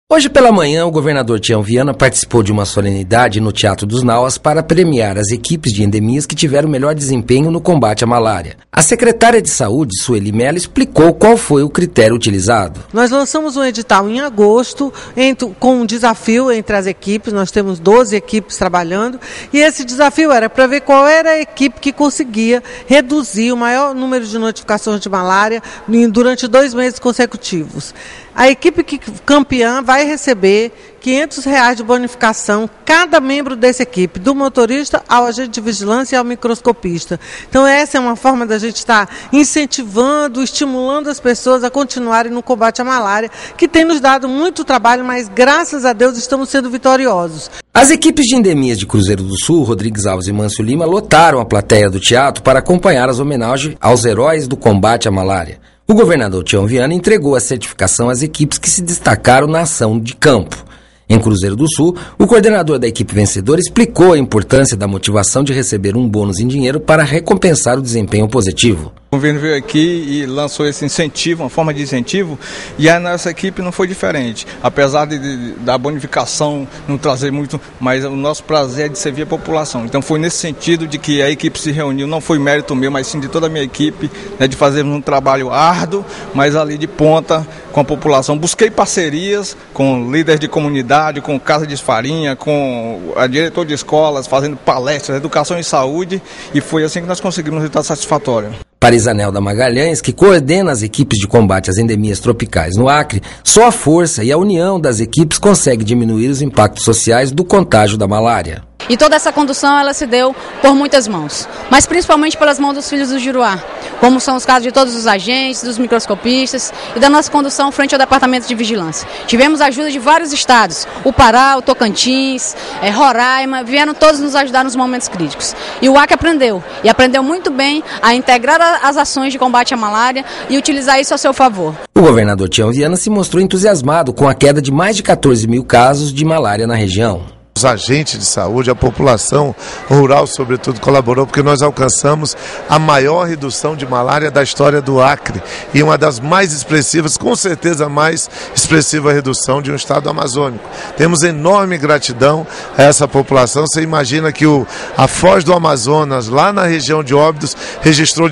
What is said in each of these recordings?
Hoje pela manhã, o governador Tião Viana participou de uma solenidade no Teatro dos Nauas para premiar as equipes de endemias que tiveram melhor desempenho no combate à malária. A secretária de Saúde, Sueli Mello, explicou qual foi o critério utilizado. Nós lançamos um edital em agosto com um desafio entre as equipes, nós temos 12 equipes trabalhando, e esse desafio era para ver qual era a equipe que conseguia reduzir o maior número de notificações de malária durante 2 meses consecutivos. A equipe campeã vai receber R$500 de bonificação, cada membro dessa equipe, do motorista ao agente de vigilância e ao microscopista. Então essa é uma forma da gente estar incentivando, estimulando as pessoas a continuarem no combate à malária, que tem nos dado muito trabalho, mas graças a Deus estamos sendo vitoriosos. As equipes de endemias de Cruzeiro do Sul, Rodrigues Alves e Mâncio Lima, lotaram a plateia do teatro para acompanhar as homenagens aos heróis do combate à malária. O governador Tião Viana entregou a certificação às equipes que se destacaram na ação de campo. Em Cruzeiro do Sul, o coordenador da equipe vencedora explicou a importância da motivação de receber um bônus em dinheiro para recompensar o desempenho positivo. O governo veio aqui e lançou esse incentivo, uma forma de incentivo, e a nossa equipe não foi diferente. Apesar da bonificação não trazer muito, mas o nosso prazer é de servir a população. Então foi nesse sentido de que a equipe se reuniu, não foi mérito meu, mas sim de toda a minha equipe, né, de fazermos um trabalho árduo, mas ali de ponta com a população. Busquei parcerias com líderes de comunidade, com Casa de Farinha, com a diretor de escolas, fazendo palestras, educação e saúde, e foi assim que nós conseguimos um resultado satisfatório. Para Isanelda Magalhães, que coordena as equipes de combate às endemias tropicais no Acre, só a força e a união das equipes consegue diminuir os impactos sociais do contágio da malária. E toda essa condução ela se deu por muitas mãos, mas principalmente pelas mãos dos filhos do Juruá, como são os casos de todos os agentes, dos microscopistas e da nossa condução frente ao Departamento de Vigilância. Tivemos a ajuda de vários estados, o Pará, o Tocantins, Roraima, vieram todos nos ajudar nos momentos críticos. E o Acre aprendeu muito bem a integrar as ações de combate à malária e utilizar isso a seu favor. O governador Tião Viana se mostrou entusiasmado com a queda de mais de 14 mil casos de malária na região. Os agentes de saúde, a população rural, sobretudo, colaborou porque nós alcançamos a maior redução de malária da história do Acre e uma das mais expressivas, com certeza a mais expressiva redução de um estado amazônico. Temos enorme gratidão a essa população. Você imagina que a Foz do Amazonas, lá na região de Óbidos, registrou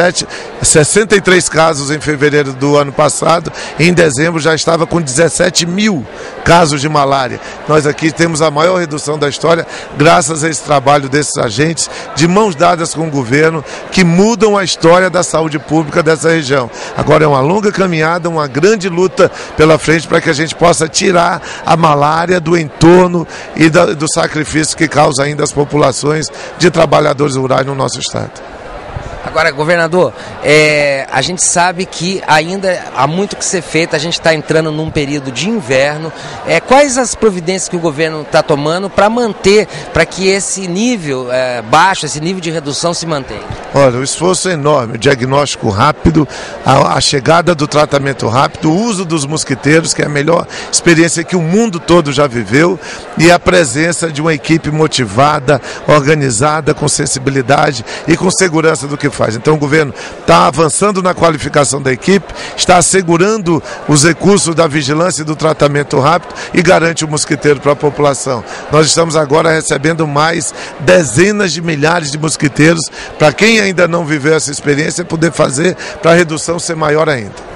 63 casos em fevereiro do ano passado e em dezembro já estava com 17 mil casos de malária. Nós aqui temos a maior redução da história, graças a esse trabalho desses agentes, de mãos dadas com o governo, que mudam a história da saúde pública dessa região. Agora é uma longa caminhada, uma grande luta pela frente para que a gente possa tirar a malária do entorno e do sacrifício que causa ainda as populações de trabalhadores rurais no nosso estado. Agora, governador, a gente sabe que ainda há muito que ser feito, a gente está entrando num período de inverno. Quais as providências que o governo está tomando para manter, para que esse nível baixo, esse nível de redução se mantenha? Olha, o esforço é enorme, o diagnóstico rápido, a chegada do tratamento rápido, o uso dos mosquiteiros, que é a melhor experiência que o mundo todo já viveu, e a presença de uma equipe motivada, organizada, com sensibilidade e com segurança do que faz. Então o governo está avançando na qualificação da equipe, está assegurando os recursos da vigilância e do tratamento rápido e garante o mosquiteiro para a população. Nós estamos agora recebendo mais dezenas de milhares de mosquiteiros para quem ainda não viveu essa experiência poder fazer para a redução ser maior ainda.